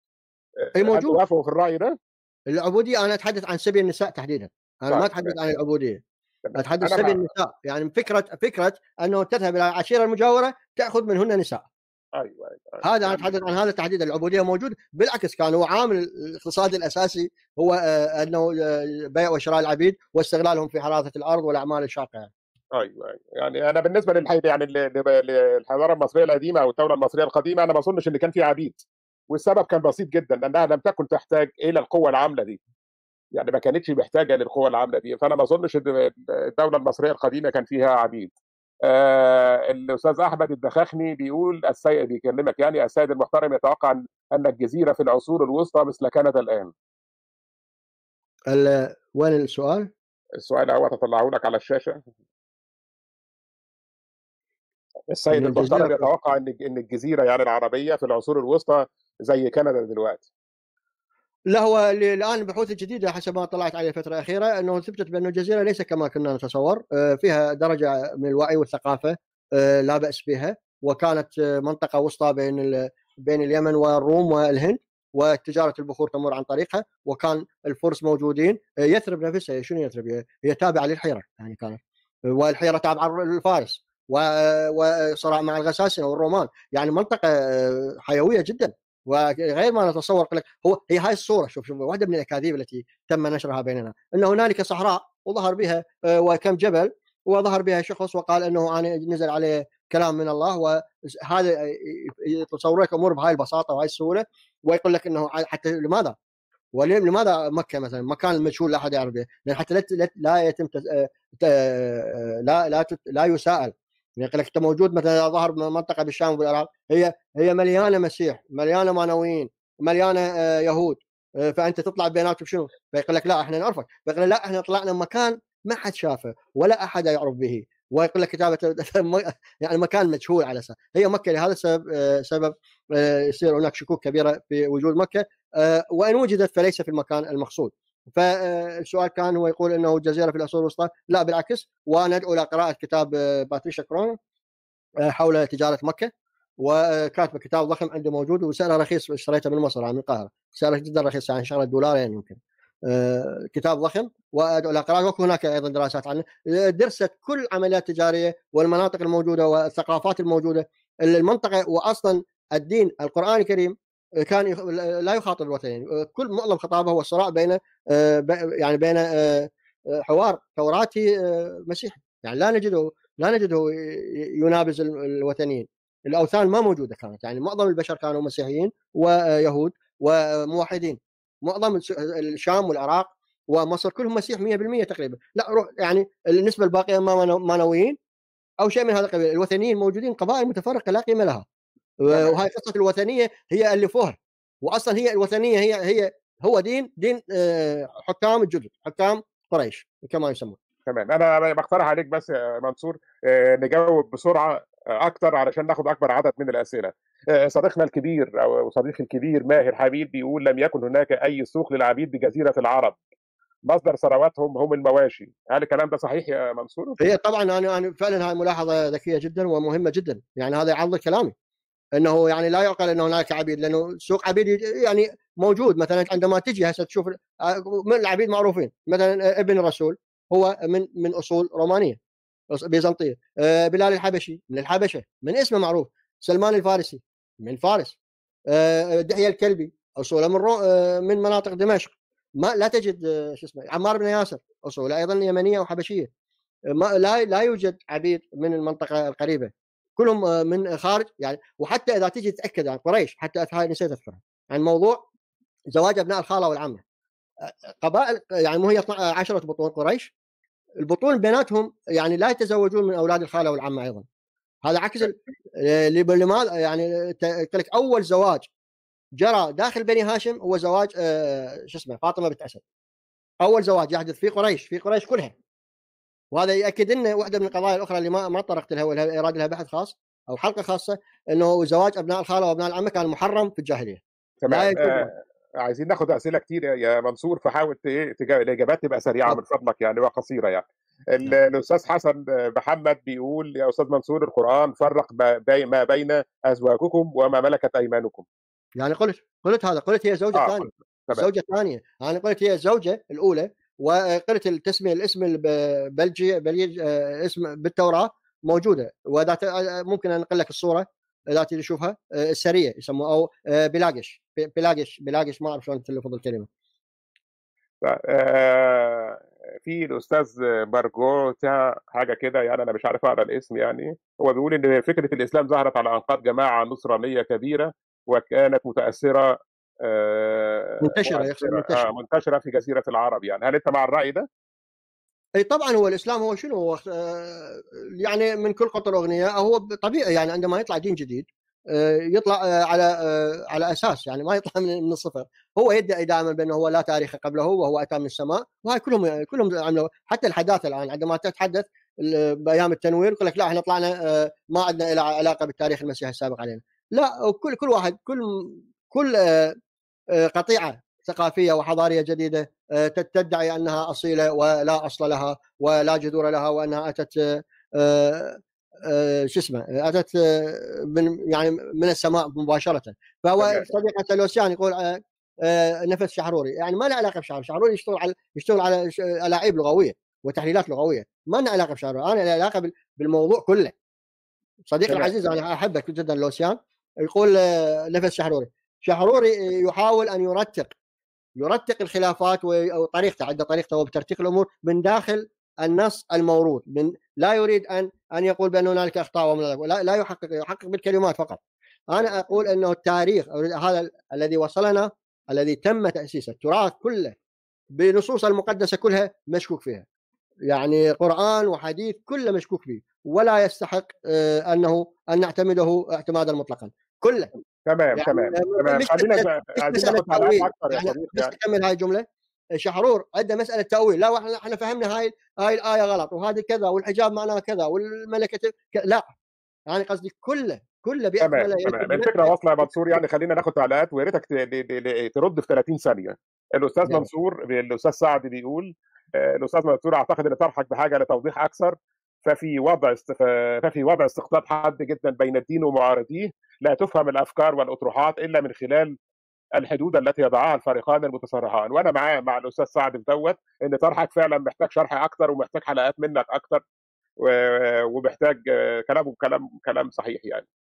اي موجود. هل توافقوا في الراي ده؟ العبوديه انا اتحدث عن سبي النساء تحديدا، انا طيب. ما اتحدث عن العبوديه، اتحدث سبي النساء، يعني فكره فكره انه تذهب الى العشيره المجاوره تاخذ منهن نساء. ايوه ايوه هذا انا اتحدث عن هذا التحديد. العبوديه موجود بالعكس، كان هو عامل الاقتصادي الاساسي هو انه بيع وشراء العبيد واستغلالهم في حراثه الارض والاعمال الشاقه. يعني. ايوه ايوه يعني انا بالنسبه للحيث يعني للحضاره المصريه القديمه او الدوله المصريه القديمه، انا ما اظنش ان كان في عبيد، والسبب كان بسيط جدا، لانها لم تكن تحتاج الى القوه العامله دي، يعني ما كانتش محتاجه للقوه العامله دي، فانا ما اظنش ان الدوله المصريه القديمه كان فيها عبيد. آه الاستاذ احمد الدخاخني بيقول السيد بيكلمك يعني السيد المحترم يتوقع ان الجزيره في العصور الوسطى مثل كندا الان. وين السؤال؟ السؤال هو تطلعه لك على الشاشه. السيد المحترم يتوقع ان ان الجزيره يعني العربيه في العصور الوسطى زي كندا دلوقتي. لا، هو الان البحوث الجديده حسب ما طلعت عليه الفتره الاخيره انه ثبتت بان الجزيره ليس كما كنا نتصور، فيها درجه من الوعي والثقافه لا باس بها، وكانت منطقه وسطى بين بين اليمن والروم والهند، وتجاره البخور تمر عن طريقها، وكان الفرس موجودين. يثرب نفسها شنو يثرب؟ هي تابعه للحيره يعني كانت، والحيره تابعه للفارس، وصراع مع الغساسنه والرومان، يعني منطقه حيويه جدا وغير ما نتصور. لك هو هي هاي الصوره، شوف شوف واحده من الاكاذيب التي تم نشرها بيننا، ان هنالك صحراء وظهر بها وكم جبل وظهر بها شخص وقال انه انا نزل عليه كلام من الله، وهذا يتصور لك امور بهاي البساطه وهاي السهوله، ويقول لك انه حتى لماذا؟ ولماذا مكه مثلا مكان المجهول لا احد يعرف به؟ لان حتى لا يتم لا لا لا يساءل. يعني يقول لك انت موجود مثلا ظهر منطقه بالشام والعراق، هي هي مليانه مسيح، مليانه مانويين، مليانه يهود، فانت تطلع بيناتهم شنو؟ فيقول لك لا احنا نعرفك، فيقول لا احنا طلعنا مكان ما حد شافه ولا احد يعرف به، ويقول لك كتابه يعني مكان مجهول على اساس هي مكه. لهذا السبب سبب يصير هناك شكوك كبيره في وجود مكه، وان وجدت فليس في المكان المقصود. فالسؤال كان هو يقول انه الجزيره في العصور الوسطى، لا بالعكس، وندعو الى قراءه كتاب باتريشا كرون حول تجاره مكه، وكاتب كتاب ضخم عنده موجود وسعره رخيص، اشتريته من مصر من القاهره، سعره جدا رخيص يعني شغله دولارين يمكن. كتاب ضخم وادعو الى قراءته، وهناك ايضا دراسات عنه درست كل العمليات التجاريه والمناطق الموجوده والثقافات الموجوده المنطقه، واصلا الدين القران الكريم كان يخ... لا يخاطب الوثنيين، كل معظم خطابه هو الصراع بين يعني بين حوار توراتي مسيحي، يعني لا نجده لا نجده ينابز الوثنيين. الاوثان ما موجوده كانت، يعني معظم البشر كانوا مسيحيين ويهود وموحدين، معظم الشام والعراق ومصر كلهم مسيح مئة بالمئة تقريبا، لا روح يعني النسبه الباقيه مانويين او شيء من هذا القبيل. الوثنيين موجودين قبائل متفرقه لا قيمه لها، وهاي قصه الوثنيه هي الفوها، واصلا هي الوثنيه هي هي هو دين دين حكام الجدد، حكام قريش كما يسمون. تمام. انا بقترح عليك بس يا منصور نجاوب بسرعه اكتر علشان ناخد اكبر عدد من الاسئله. صديقنا الكبير او صديقي الكبير ماهر حبيب بيقول لم يكن هناك اي سوق للعبيد بجزيره العرب، مصدر ثرواتهم هم المواشي، هل الكلام ده صحيح يا منصور؟ هي طبعا انا انا فعلا هاي ملاحظه ذكيه جدا ومهمه جدا، يعني هذا يعضد كلامي انه يعني لا يعقل انه هناك عبيد، لانه سوق عبيد يعني موجود. مثلا عندما تجي هسه تشوف من العبيد معروفين، مثلا ابن الرسول هو من من اصول رومانيه بيزنطيه، بلال الحبشي من الحبشه من اسمه معروف، سلمان الفارسي من فارس، دحية الكلبي اصوله من من مناطق دمشق، ما لا تجد شو اسمه عمار بن ياسر اصوله ايضا يمنيه وحبشيه، ما لا لا يوجد عبيد من المنطقه القريبه، كلهم من خارج يعني. وحتى اذا تجي تتاكد عن قريش، حتى هاي نسيت اذكرها عن موضوع زواج ابناء الخاله والعمه، قبائل يعني مو هي عشرة بطون قريش، البطون بيناتهم يعني لا يتزوجون من اولاد الخاله والعمه ايضا. هذا عكس لماذا يعني يقول لك اول زواج جرى داخل بني هاشم هو زواج شو اسمه فاطمه بنت اسد، اول زواج يحدث في قريش في قريش كلها. وهذا ياكد لنا واحده من القضايا الاخرى اللي ما ما طرقت لها ولا اراد لها بحث خاص او حلقه خاصه، انه زواج ابناء الخاله وابناء العمه كان محرم في الجاهليه. تمام. آه عايزين ناخد اسئله كتير يا منصور، فحاول الاجابات تبقى سريعه من فضلك يعني وقصيره يعني. الاستاذ حسن محمد بيقول يا استاذ منصور القران فرق ما بين ازواجكم وما ملكت ايمانكم. يعني قلت قلت هذا قلت هي زوجه ثانيه آه الزوجه الثانيه، انا قلت هي الزوجه الاولى، وقلت التسميه الاسم البلجي بلجي اسم بالتوراه موجوده، واذا ممكن انقل لك الصوره اذا تريد تشوفها السريه يسموها او بلاغش بلاغش بلاغش ما اعرف شلون تلفظ الكلمه. في الاستاذ بارجوتا حاجه كده يعني انا مش عارف اقرا الاسم، يعني هو بيقول ان فكره الاسلام ظهرت على انقاض جماعه نصرانيه كبيره وكانت متاثره منتشره يقصد منتشره آه منتشره في جزيره العرب، يعني هل انت مع الراي ده؟ اي طبعا. هو الاسلام هو شنو هو يعني من كل قطر اغنيه، هو طبيعي يعني عندما يطلع دين جديد يطلع على على اساس يعني ما يطلع من الصفر، هو يدعي دائما بانه هو لا تاريخ قبله وهو اتى من السماء، وهاي كلهم كلهم عملوا. حتى الحداثه الان عندما تتحدث بايام التنوير يقول لك لا احنا طلعنا ما عندنا علاقه بالتاريخ المسيحي السابق علينا، لا كل كل واحد كل كل قطيعه ثقافيه وحضاريه جديده تدعي انها اصيله ولا اصل لها ولا جذور لها، وانها اتت شو اسمه اتت من يعني من السماء مباشره. فهو صديقنا تلوسيان يقول نفس شحروري، يعني ما له علاقه بشحروري، شحروري يشتغل على يشتغل على الاعيب لغويه وتحليلات لغويه، ما له علاقه بشحروري، انا له علاقه بالموضوع كله. صديقي العزيز انا احبك جدا لوسيان يقول نفس شحروري، شحروري يحاول ان يرتق يرتق الخلافات وطريقته عنده طريقته وبترتيق الامور من داخل النص الموروث، من لا يريد ان ان يقول بان هنالك اخطاء ولا لا يحقق يحقق بالكلمات فقط. انا اقول انه التاريخ هذا الذي وصلنا الذي تم تاسيسه التراث كله بنصوص المقدسه كلها مشكوك فيها، يعني قرآن وحديث كله مشكوك فيه ولا يستحق انه ان نعتمده اعتمادا مطلقا كله. تمام يعني تمام تمام خلينا عايزين ناخذ تعويل اكثر يا صديقي. بس نكمل هاي الجمله. شحرور عنده مساله تاويل، لا احنا فهمنا هاي هاي الايه غلط وهذه كذا والحجاب معناها كذا والملكه ك... لا يعني قصدي كله كله باكمله. تمام الفكره واصله يا منصور، يعني خلينا ناخد تعليقات ويا ريتك ترد في ثلاثين ثانيه. الاستاذ جميل. منصور الاستاذ سعد بيقول الاستاذ منصور اعتقد ان طرحك بحاجه لتوضيح اكثر، ففي وضع استف... ففي وضع استقطاب حاد جدا بين الدين ومعارضيه، لا تفهم الافكار والاطروحات الا من خلال الحدود التي يضعها الفريقان المتصارعان. وانا معاه مع الاستاذ سعد في دوت ان طرحك فعلا محتاج شرح اكثر ومحتاج حلقات منك اكثر ومحتاج كلامه كلام كلام صحيح يعني.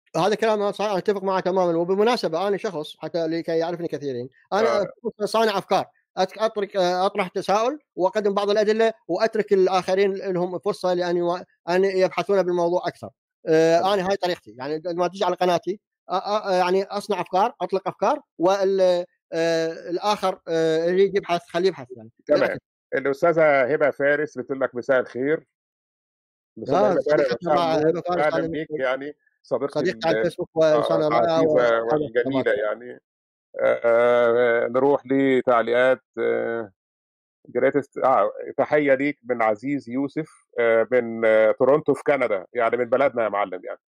هذا كلام صحيح، أنا أتفق معه تمامًا. وبالمناسبة أنا شخص حتى لكي يعرفني كثيرين، أنا آه. صانع أفكار، أت أطرق أطرح تساؤل وأقدم بعض الأدلة وأترك الآخرين لهم فرصة لأن يو أن يبحثون بالموضوع أكثر. آآ أنا هاي طريقتي، يعني لمّا تيجي على قناتي أ أ يعني أصنع أفكار، أطلق أفكار، وال آآ الآخر آآ يريد يبحث خليه يبحث يعني. تمام. الأستاذة هبة فارس بتقول لك مساء الخير. الأستاذة آه، هبة فارس صديقتنا مساء مع النور، هبة فارس، أهلًا أهلًا بيك بك، يعني صديقتي صديقتي على ال الفيسبوك آه وإنسانة رائعة العزيزة ومحترمة. والجميلة يعني. آآ نروح لتعليقات greatest آه تحية ليك من عزيز يوسف آآ من تورونتو في كندا، يعني من بلدنا يا معلم يعني.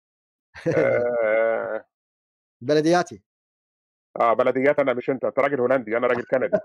آآ بلدياتي. آه بلديات أنا مش أنت، أنت راجل هولندي، أنا راجل كندي.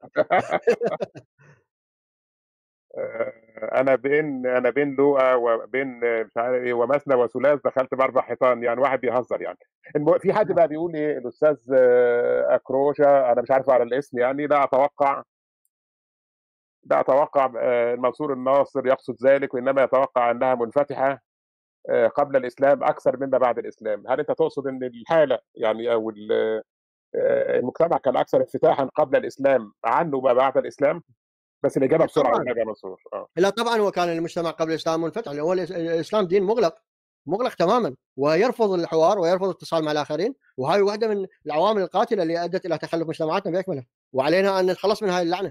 آآ أنا بين أنا بين لوقا وبين مش عارف إيه، ومثنى وثلاث دخلت بأربع حيطان، يعني واحد بيهزر يعني. الم في حد بقى بيقول إيه الأستاذ أكروشا، أنا مش عارف أقرا الاسم يعني، لا أتوقع لا أتوقع آآ المنصور الناصر يقصد ذلك، وإنما يتوقع أنها منفتحة آآ قبل الإسلام أكثر مما بعد الإسلام. هل أنت تقصد إن الحالة يعني أو ال آآ المجتمع كان أكثر انفتاحًا قبل الإسلام عنه ما بعد الإسلام؟ بس الإجابة إيه بسرعة طبعًا. والنبي يا منصور. آه. لا طبعًا، هو كان المجتمع قبل الإسلام منفتح، لأن هو الإس الإسلام دين مُغلق، مُغلق تمامًا، ويرفض الحوار ويرفض الاتصال مع الآخرين، وهذه واحدة من العوامل القاتلة اللي أدت إلى تخلُّف مجتمعاتنا بأكملها، وعلينا أن نتخلّص من هذه اللعنة.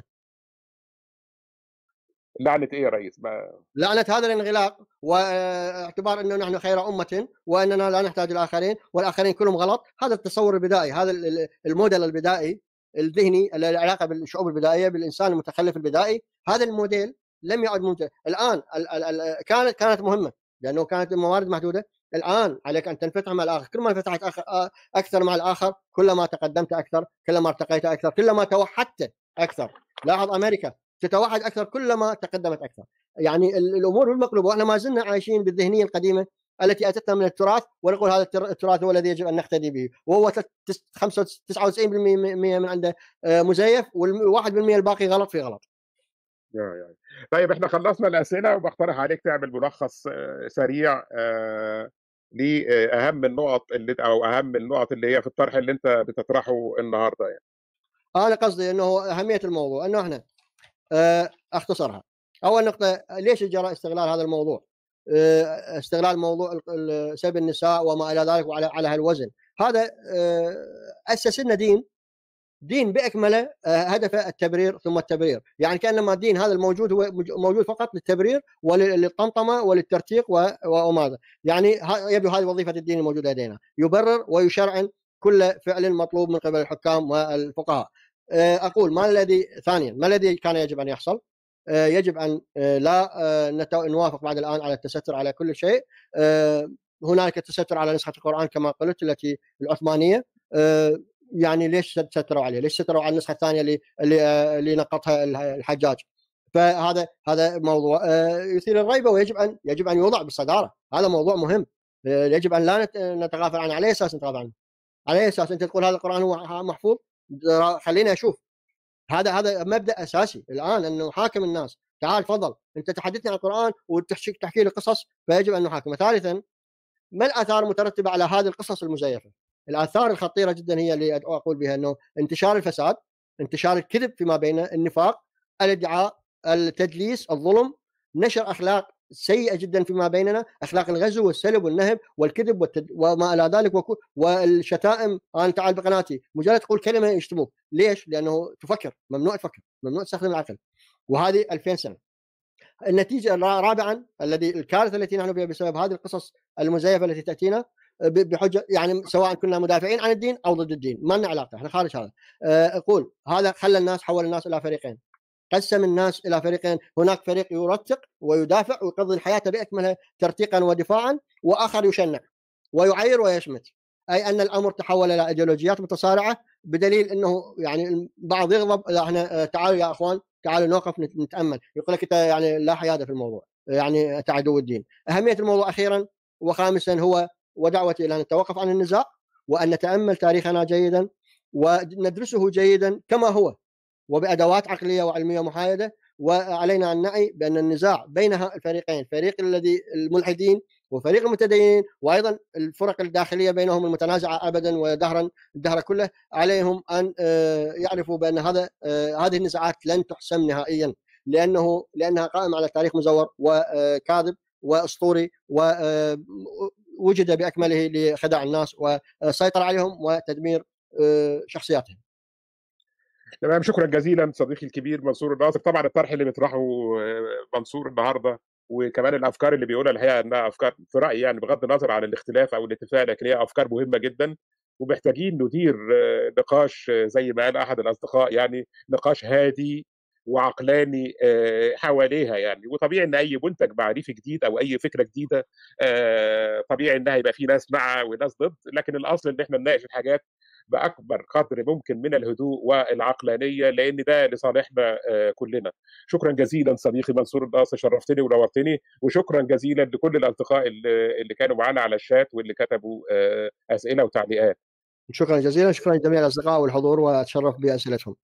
لعنة إيه يا ريس؟ ما لعنة هذا الانغلاق، واعتبار أنه نحن خير أمة وأننا لا نحتاج الآخرين والآخرين كلهم غلط. هذا التصور البدائي، هذا ال ال الموديل البدائي الذهني اللي له علاقة بالشعوب البدائية، بالإنسان المتخلف البدائي، هذا الموديل لم يعد منتج. الآن ال ال ال كانت كانت مهمة لأنه كانت الموارد محدودة. الآن عليك أن تنفتح مع الآخر، كل ما انفتحت أخ أكثر مع الآخر كلما تقدمت أكثر، كلما ارتقيت أكثر، كلما توحدت أكثر. لاحظ أمريكا تتوحد أكثر كلما تقدمت أكثر. يعني الامور بالمقلوبه، واحنا ما زلنا عايشين بالذهنيه القديمه التي اتتنا من التراث، ونقول هذا التراث هو الذي يجب ان نقتدي به، وهو تسعة وتسعين بالمئة من عنده مزيف، وال1% الباقي غلط في غلط. يعني. طيب احنا خلصنا الأسئلة، وباقترح عليك تعمل ملخص سريع آآ لأهم النقط اللي أو أهم النقط اللي هي في الطرح اللي أنت بتطرحه النهارده يعني. انا قصدي انه اهميه الموضوع انه احنا آه، اختصرها. اول نقطه، ليش جرى استغلال هذا الموضوع؟ آه، استغلال موضوع سب النساء وما الى ذلك وعلى على هالوزن. هذا آه، اسس لنا دين دين باكمله هدفه التبرير ثم التبرير، يعني كانما الدين هذا الموجود هو موجود فقط للتبرير وللطمطمه وللترتيق وماذا، يعني يبدو هذه وظيفه الدين الموجوده لدينا، يبرر ويشرعن كل فعل مطلوب من قبل الحكام والفقهاء. اقول ما الذي ثانيا ما الذي كان يجب ان يحصل؟ يجب ان لا نوافق بعد الان على التستر على كل شيء. هناك تستر على نسخه القران كما قلت التي العثمانيه، يعني ليش ستروا عليه؟ ليش ستروا على النسخه الثانيه اللي اللي, اللي نقضها الحجاج؟ فهذا هذا موضوع يثير الريبه، ويجب ان يجب ان يوضع بالصداره. هذا موضوع مهم يجب ان لا نتغافل عنه. على اساس نتغافل عنه؟ على اساس انت تقول هذا القران هو محفوظ؟ خليني اشوف. هذا هذا مبدا اساسي الان، انه حاكم الناس. تعال تفضل انت تحدثني عن القران وتحكي تحكي لي قصص، فيجب ان نحاكمه. ثالثا، ما الاثار المترتبه على هذه القصص المزيفه؟ الاثار الخطيره جدا هي اللي اقول بها، انه انتشار الفساد، انتشار الكذب فيما بين، النفاق، الادعاء، التدليس، الظلم، نشر اخلاق سيئه جدا فيما بيننا، اخلاق الغزو والسلب والنهب والكذب والتد... وما الى ذلك، وكو... والشتائم. انا تعال بقناتي مجرد تقول كلمه يشتموك، ليش؟ لانه تفكر، ممنوع تفكر، ممنوع تستخدم العقل، وهذه ألفين سنه. النتيجه رابعا، الذي الكارثه التي نحن فيها بسبب هذه القصص المزيفه التي تاتينا بحجه، يعني سواء كنا مدافعين عن الدين او ضد الدين، ما لنا علاقه، احنا خارج هذا. اقول هذا خلى الناس، حول الناس الى فريقين، قسم الناس الى فريقين. هناك فريق يرتق ويدافع ويقضي الحياه باكملها ترتيقا ودفاعا، واخر يشنع ويعير ويشمت، اي ان الامر تحول الى ايديولوجيات متصارعه، بدليل انه يعني بعض يغضب، احنا تعالوا يا اخوان تعالوا نوقف نتامل، يقول لك انت يعني لا حياد في الموضوع، يعني انت عدو الدين. اهميه الموضوع اخيرا وخامسا هو ودعوتي الى ان نتوقف عن النزاع، وان نتامل تاريخنا جيدا وندرسه جيدا كما هو، وبادوات عقليه وعلميه محايده. وعلينا ان نعي بان النزاع بين الفريقين، فريق الذي الملحدين وفريق المتدينين وايضا الفرق الداخليه بينهم المتنازعه ابدا ودهرا الدهر كله، عليهم ان يعرفوا بان هذا هذه النزاعات لن تحسم نهائيا، لانه لانها قائمه على تاريخ مزور وكاذب واسطوري ووجد باكمله لخداع الناس وسيطر عليهم وتدمير شخصياتهم. تمام، شكرا جزيلا صديقي الكبير منصور الناصر. طبعا الطرح اللي بيطرحه منصور النهارده وكمان الافكار اللي بيقولها الحقيقه انها افكار في رايي يعني بغض النظر عن الاختلاف او الاتفاق، لكن هي افكار مهمه جدا، ومحتاجين ندير نقاش زي ما قال احد الاصدقاء، يعني نقاش هادي وعقلاني حواليها يعني. وطبيعي ان اي منتج معرفي جديد او اي فكره جديده طبيعي انها يبقى في ناس مع وناس ضد، لكن الاصل ان احنا نناقش الحاجات باكبر قدر ممكن من الهدوء والعقلانيه، لان ده لصالحنا كلنا. شكرا جزيلا صديقي منصور الناصر، شرفتني ونورتني، وشكرا جزيلا لكل الاصدقاء اللي كانوا معنا على الشات واللي كتبوا اسئله وتعليقات. شكرا جزيلا، شكرا لجميع الاصدقاء والحضور، واتشرف باسئلتهم.